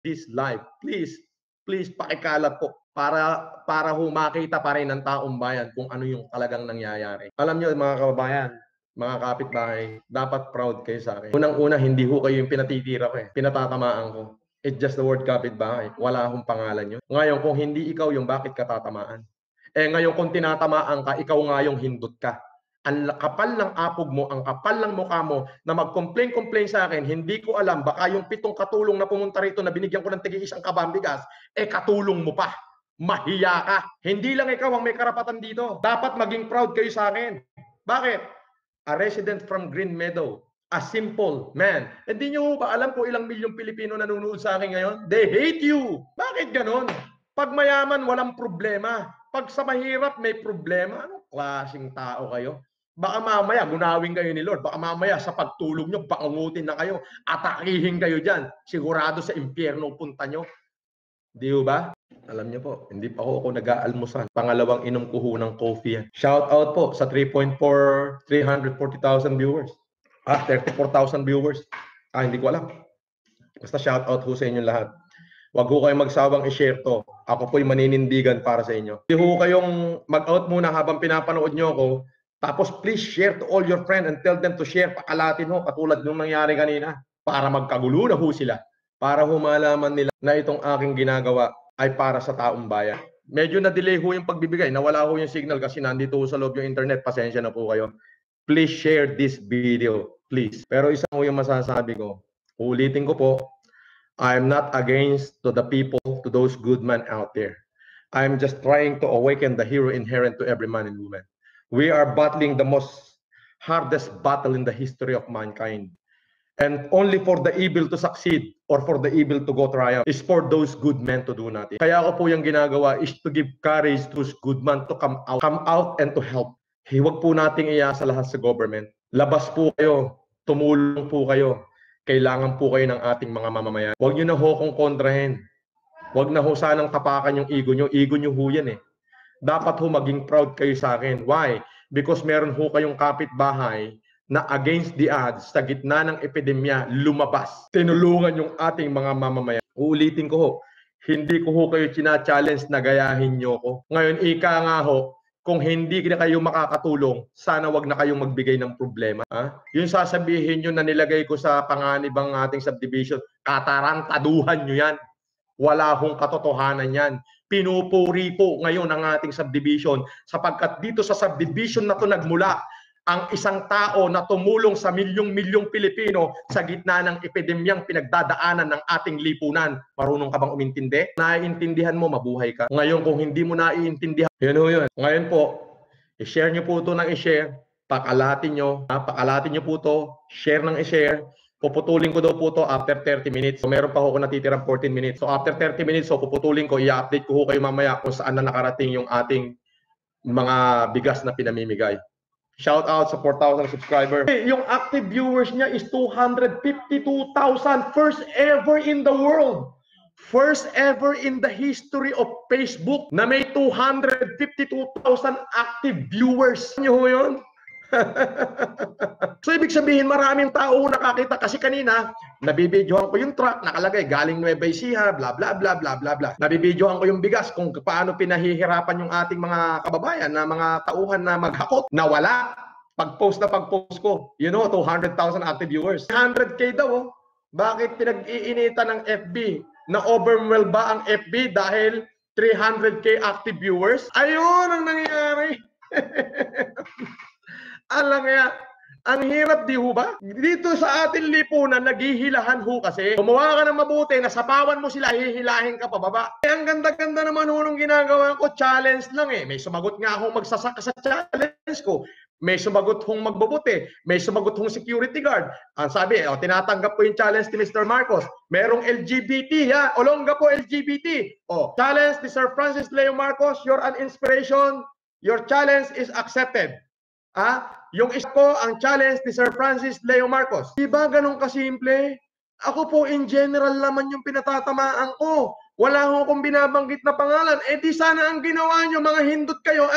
this live. Please pakikalat po para makita pa rin ng taong bayan kung ano yung talagang nangyayari. Alam niyo mga kababayan, mga kapitbahay, dapat proud kayo sa akin. Unang-una, hindi ho kayo yung pinatitira ko pinatatamaan ko. It's just the word kapitbahay. Wala akong pangalan yun. Ngayon, kung hindi ikaw yung bakit ka tatamaan? Ngayon, kung tinatamaan ka, ikaw nga yung hindot ka. Ang kapal ng apog mo, ang kapal ng mukha mo na mag-complain sa akin, hindi ko alam, baka yung 7 katulong na pumunta rito na binigyan ko ng tig-isang kabambigas, katulong mo pa. Mahiya ka. Hindi lang ikaw ang may karapatan dito. Dapat maging proud kayo sa akin. Bakit? A resident from Green Meadow, a simple man. Hindi nyo ba alam po ilang milyong Pilipino nanonood sa akin ngayon? They hate you. Bakit ganon? Pag mayaman, walang problema. Pag sa mahirap, may problema. Anong klaseng tao kayo? Baka mamaya, gunawin kayo ni Lord. Baka mamaya, sa pagtulog nyo, pakungutin na kayo. Atakihin kayo dyan. Sigurado sa impyerno punta nyo. Di ba? Alam niyo po, hindi pa ako nag-aalmusan. Pangalawang inom ko ho ng coffee yan. Shout out po sa 340,000 viewers. 34,000 viewers. Hindi ko alam. Basta shout out ho sa inyo lahat. Huwag ho kayong magsawang i-share to. Ako po'y maninindigan para sa inyo. Hindi ho kayong mag-out muna habang pinapanood nyo ako. Tapos please share to all your friends and tell them to share. Pakalatin ho, katulad nung nangyari kanina. Para magkagulo na ho sila. Para ho malaman nila na itong aking ginagawa ay para sa taong bayan. Medyo na-delay ho yung pagbibigay. Nawala ho yung signal kasi nandito ho sa loob yung internet. Pasensya na po kayo. Please share this video. Please. Pero isang ho yung masasabi ko. Ulitin ko po. I'm not against to the people, to those good men out there. I'm just trying to awaken the hero inherent to every man and woman. We are battling the most hardest battle in the history of mankind. And only for the evil to succeed or for the evil to go triumph is for those good men to do nothing. Kaya ako po yung ginagawa is to give courage to those good men to come out and to help. Huwag po nating iasa lahat sa government. Labas po kayo, tumulong po kayo. Kailangan po kayo ng ating mga mamamayan. Huwag nyo na ho kong kontrahin. Huwag na ho sanang tapakan yung ego nyo. Ego nyo ho yan Dapat ho maging proud kayo sa akin. Why? Because meron ho kayong kapitbahay na against the odds sa gitna ng epidemya lumabas. Tinulungan yung ating mga mamamayan. Uulitin ko ho, hindi ko ho kayo china-challenge na gayahin nyo ko. Ngayon, ika nga ho, kung hindi na kayo makakatulong, sana wag na kayong magbigay ng problema. Yung sasabihin nyo na nilagay ko sa panganibang ating subdivision, katarantaduhan nyo yan. Wala hong katotohanan yan. Pinupuri po ngayon ang ating subdivision sapagkat dito sa subdivision na to nagmula ang isang tao na tumulong sa milyong-milyong Pilipino sa gitna ng epidemyang pinagdadaanan ng ating lipunan. Marunong ka bang umintindi? Naiintindihan mo, mabuhay ka. Ngayon, kung hindi mo naiintindihan, yun. Ngayon po, i-share nyo po ito ng i-share. Pakalatin nyo po ito. Share ng i-share. Puputulin ko daw po ito after 30 minutes. So, meron pa ako natitirang 14 minutes. So, after 30 minutes, so puputulin ko, i-update ko kayo mamaya kung saan na nakarating yung ating mga bigas na pinamimigay. Shout out sa 4,000 subscribers. Yung active viewers niya is 252,000. First ever in the world. First ever in the history of Facebook na may 252,000 active viewers. Ano ho yun? So ibig sabihin maraming tao nakakita kasi kanina nabibidyohan ko yung truck nakalagay galing Nueva Ecija bla bla bla bla bla bla. Nabibidyohan ko yung bigas kung paano pinahihirapan yung ating mga kababayan na mga tauhan na maghakot. Nawala. Pag-post ko, 200,000 active viewers. 100K daw Bakit pinag-iinitan ng FB? Na overwhelmed ba ang FB dahil 300K active viewers? Ayun ang nangyayari. Alam nga, ang hirap di ho ba? Dito sa ating lipunan, naghihilahan ho kasi. Gumawa ka ng mabuti, nasapawan mo sila, hihilahin ka pababa. Ang ganda-ganda naman ho nung ginagawa ko, challenge lang May sumagot nga akong magsasaka sa challenge ko. May sumagot hong magbubuti. May sumagot hong security guard. Ang sabi, tinatanggap ko yung challenge ni Mr. Marcos. Merong LGBT, Olongga po LGBT. Challenge ni Sir Francis Leo Marcos, you're an inspiration. Your challenge is accepted. Yung isa po ang challenge ni Sir Francis Leo Marcos. Diba ganun kasimple? Ako po in general naman yung pinatatamaan ko. Wala akong binabanggit na pangalan. Di sana ang ginawa nyo mga hindot kayo ay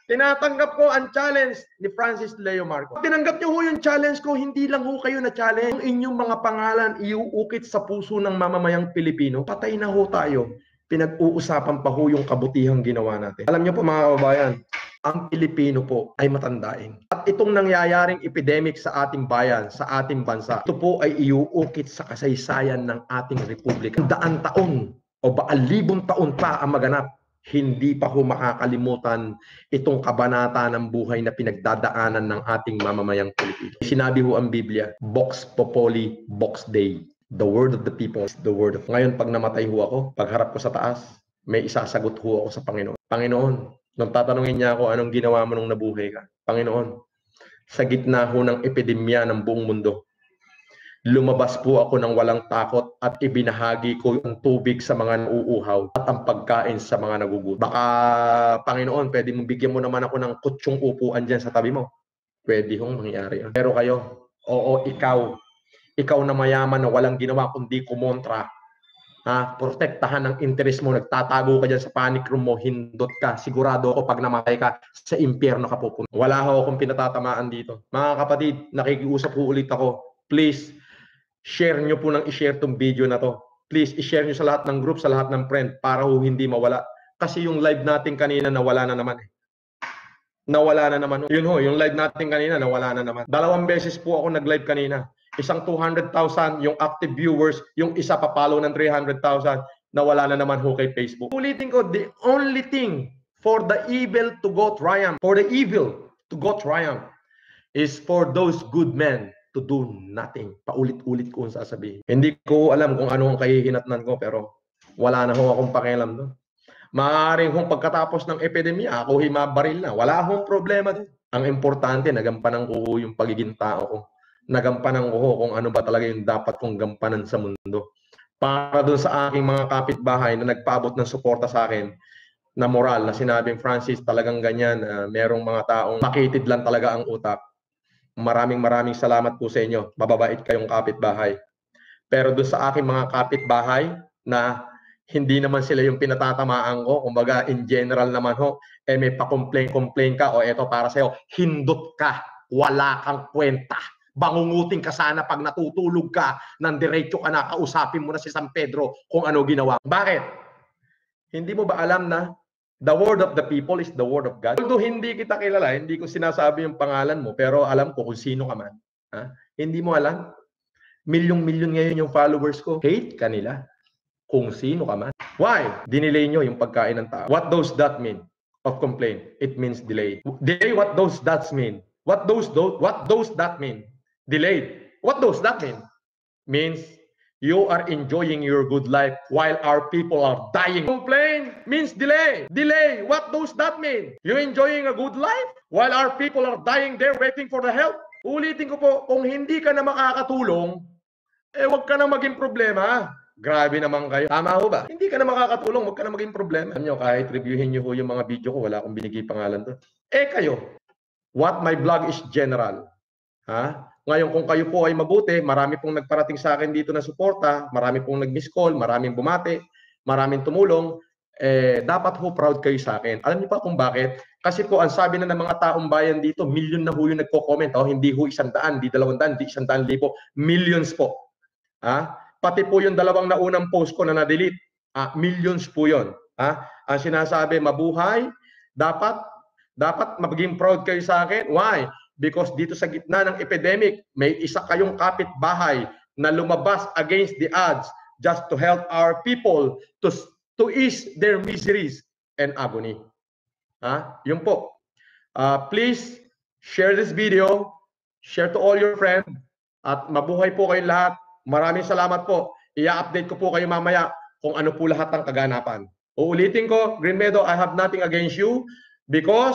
Tinatanggap ko ang challenge ni Francis Leo Marcos. Tinanggap niyo ho yung challenge ko, hindi lang ho kayo na challenge. Yung inyong mga pangalan iuukit sa puso ng mamamayang Pilipino, patay na ho tayo. Pinag-uusapan pa ho yung kabutihang ginawa natin. Alam niyo po mga kababayan, ang Pilipino po ay matandaing. At itong nangyayaring epidemic sa ating bayan, sa ating bansa, ito po ay iuukit sa kasaysayan ng ating republika. Daan taon o baalibong taon pa ang maganap, hindi pa ho makakalimutan itong kabanata ng buhay na pinagdadaanan ng ating mamamayang Pilipino. Sinabi ho ang Biblia, Vox Populi, Vox Dei. The word of the people is the word of... Ngayon, pag namatay ho ako, pagharap ko sa taas, may isasagot ho ako sa Panginoon. Panginoon, nung tatanungin niya ako, anong ginawa mo nung nabuhay ka? Panginoon, sa gitna ho ng epidemya ng buong mundo, lumabas po ako ng walang takot at ibinahagi ko ang tubig sa mga nauuhaw at ang pagkain sa mga nagugutom. Baka, Panginoon, pwede mong bigyan mo naman ako ng kutsyong upuan dyan sa tabi mo. Pwede hong mangyari. Pero kayo, oo, ikaw na mayaman na walang ginawa kundi kumontra. Protektahan ang interest mo, nagtatago ka dyan sa panic room mo, hindot ka. Sigurado ako pag namatay ka, sa impyerno ka pupunta. Wala ho akong pinatatamaan dito. Mga kapatid, nakikiusap po ulit ako. Please, share nyo po nang i-share tong video na to. Please, i-share nyo sa lahat ng group, sa lahat ng friend, para ho hindi mawala. Kasi yung live natin kanina, nawala na naman eh. Nawala na naman. Yun ho, yung live natin kanina, nawala na naman. 2 beses po ako nag-live kanina. Isang 200,000 yung active viewers, yung isa papalo ng 300,000, nawala na naman ho kay Facebook. Ulitin ko, the only thing for the evil to go triumph, is for those good men to do nothing. Paulit-ulit ko ang sasabihin. Hindi ko alam kung ano ang kahihinatnan ko, pero wala na ho akong pakialam doon. Maaaring kung pagkatapos ng epidemya, ako himabaril na. Wala akong problema doon. Ang importante, nagampanan ko yung pagiging tao ko. Nagampanan ko kung ano ba talaga yung dapat kong gampanan sa mundo. Para doon sa aking mga kapitbahay na nagpaabot ng suporta sa akin, na moral, na sinabing, Francis, talagang ganyan, merong mga taong makitid lang talaga ang utak. Maraming salamat po sa inyo. Mababait kayong kapitbahay. Pero doon sa aking mga kapitbahay na hindi naman sila yung pinatatamaan ko, kumbaga in general naman ho, may pa-complain ka, o eto para sa'yo, hindot ka, wala kang kwenta. Bangungutin ka sana pag natutulog ka, ng diretso ka na, kausapin mo na si San Pedro kung ano ginawa. Bakit? Hindi mo ba alam na the word of the people is the word of God? Although hindi kita kilala, hindi ko sinasabi yung pangalan mo, pero alam ko kung sino ka man. Hindi mo alam? Milyong-milyon ngayon yung followers ko. Hate kanila kung sino ka man. Why? Dinelay nyo yung pagkain ng tao. What does that mean? Of complaint. It means delay. Delay, what does that mean? What does that mean? Delayed. What does that mean? Means you are enjoying your good life while our people are dying. Complain means delay. Delay, what does that mean? You're enjoying a good life while our people are dying there waiting for the help. Ulitin ko po, kung hindi ka na makakatulong, wag ka na maging problema. Grabe naman kayo. Tama ho ba? Hindi ka na makakatulong, wag ka na maging problema. Alam nyo, kahit reviewin nyo ho yung mga video ko, wala akong binigay pangalan doon. Kayo, what my blog is general. Ngayon, kung kayo po ay mabuti, marami pong nagparating sa akin dito na suporta, marami pong nag-miss call, maraming bumati, maraming tumulong, dapat ho proud kayo sa akin. Alam niyo pa kung bakit? Kasi po, ang sabi na ng mga taong bayan dito, milyon na ho yung nagko-comment. Hindi ho 100, di 200, di 100,000, millions po. Pati po yung 2 naunang post ko na na-delete, millions po yun. Ang sinasabi, mabuhay, dapat maging proud kayo sa akin. Why? Because dito sa gitna ng epidemic, may isa kayong kapitbahay na lumabas against the odds just to help our people to ease their miseries and agony. Yun po. Please share this video, share to all your friends, at mabuhay po kayong lahat. Maraming salamat po. I-update ko po kayo mamaya kung ano po lahat ng kaganapan. Uulitin ko, Green Meadow, I have nothing against you because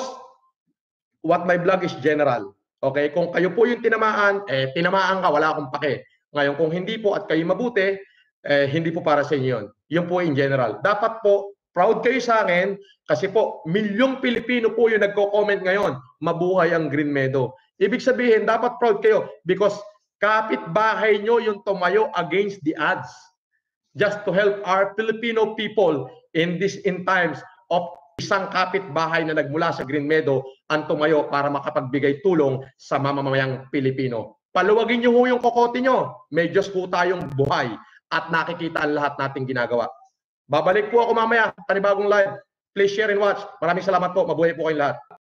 what my blog is general. Okay? Kung kayo po yung tinamaan, tinamaan ka, wala akong pake. Ngayon, kung hindi po at kayo mabuti, hindi po para sa inyo yun. Yun po in general. Dapat po, proud kayo sa akin kasi po, milyong Pilipino po yung nagko-comment ngayon, mabuhay ang Green Meadow. Ibig sabihin, dapat proud kayo because kapitbahay nyo yung tumayo against the odds just to help our Filipino people in times of isang kapitbahay na nagmula sa Green Meadow ang tumayo para makapagbigay tulong sa mamamayang Pilipino. Paluwagin niyo ho yung kokote niyo. May Diyos po tayong buhay at nakikita ang lahat nating ginagawa. Babalik po ako mamaya, panibagong live. Please share and watch. Maraming salamat po. Mabuhay po kayong lahat.